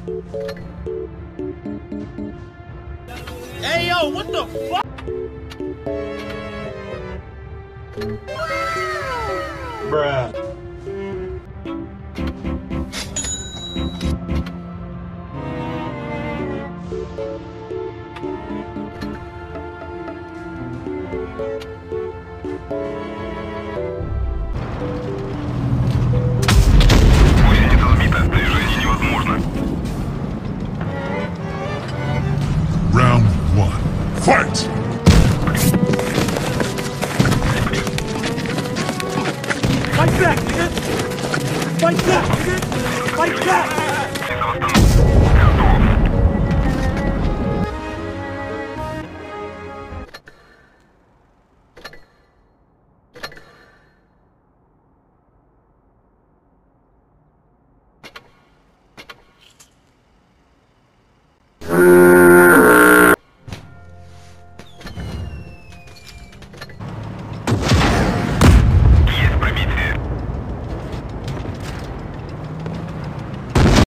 Hey yo, what the fuck? Bruh. Гусеница сбита, движение невозможно. Round 1. Fight! Fight back, nigga! Fight back, nigga! Fight back! Готов.